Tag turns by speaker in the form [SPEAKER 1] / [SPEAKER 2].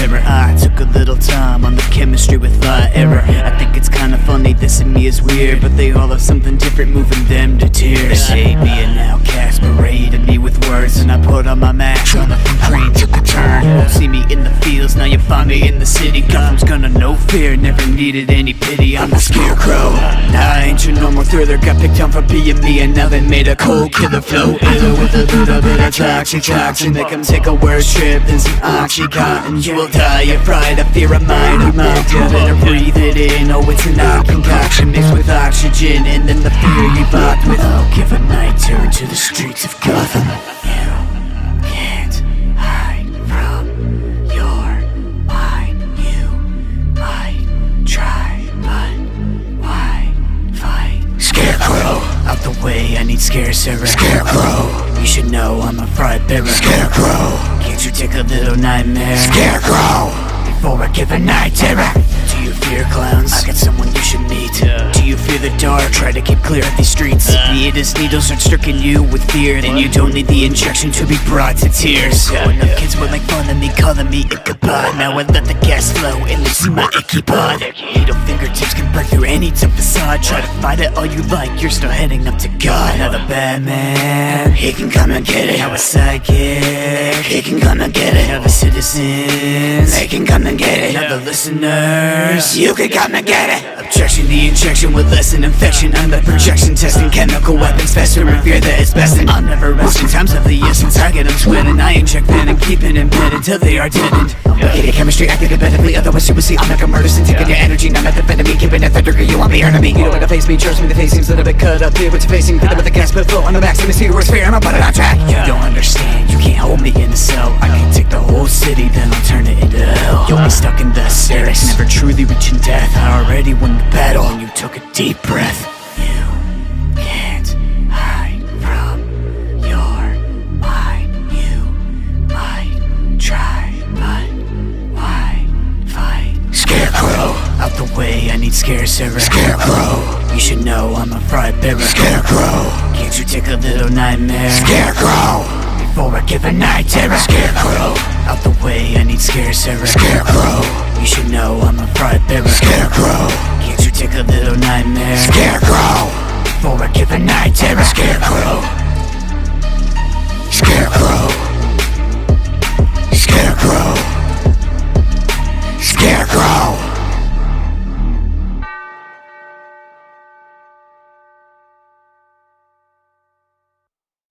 [SPEAKER 1] terror. I took a little time on the chemistry with thought error. I think it's kinda funny, this in me is weird, but they all have something different moving them to tears. They hate me an outcast, berated me with words, and I put on my mask. Jonathan Crane took a turn. Won't see me in the fields, now you find me in the city. Gotham's gonna know fear, never needed any pity. I'm the Scarecrow. Nah, I ain't your normal thriller. Got picked on for being me, and now they made a cold killer flow. Ill with a little bit of toxin. Make them take a worse trip than some Oxycontin. You will die of pride, a fear of mine. You better breathe it in. Oh, it's an odd concoction mixed with oxygen, and then the fear you bought with. I'll give a night terror to the streets of Gotham. You can't hide from your mind. You might try, but why fight? Scarecrow, out the way, I need Scarecrow. Scarecrow, you should know I'm a fright bearer. Scarecrow, can't you take a little nightmare? Scarecrow, before I give a night terror. Do you fear clowns? I got someone you should meet. Do you fear the dark? Try to keep clear of these streets. If the Ida's needles are stricken you with fear, then you don't need the injection to be brought to tears. Growing up, kids would make fun of me, calling me Ichabod. Now I let the gas flow and they see my icky pod. Needle fingertips can break through any tough facade. Try to fight it all you like, you're still heading up to God. Now the Batman, he can come and get it. Now a psychic, he can come and get it. Now the citizens, they can come and get it. Now the listeners, you can come and get it. Objection, the injection would lessen infection. I'm the projection, testing chemical weapons faster and fear that it's best. And I'll never rest in times of the essence. I get them twinning, I inject venom, keeping them dead until they are deadened. Look at chemistry, acting competitively, otherwise you will see I'm like a murder scene. Taking your energy, not methamphetamine, keeping it 3rd degree, you want me enemy. You don't wanna face me, trust me, the face seems a little bit cut up. Here what you're facing, fit with the gas, but flow on the max. And see worst fear, I'ma put it on track. You don't understand, you can't hold me in a cell. I can take the whole city, then I'll turn it into hell. You'll be stuck in the stairs, never truly reaching death. I already won the battle, and you took a deep breath. You can't hide from your mind. You might try, but why fight? Scarecrow, out the way, I need Scarecrow. Scarecrow, you should know I'm a fright bearer. Scarecrow, can't you take a little nightmare? Scarecrow, before I give a night terror. Scarecrow, out the way, I need Scarecrow. Scarecrow, you should know I'm a fright bearer. Scarecrow, can't you take a little nightmare? Scarecrow, before I give a night terror. Scarecrow.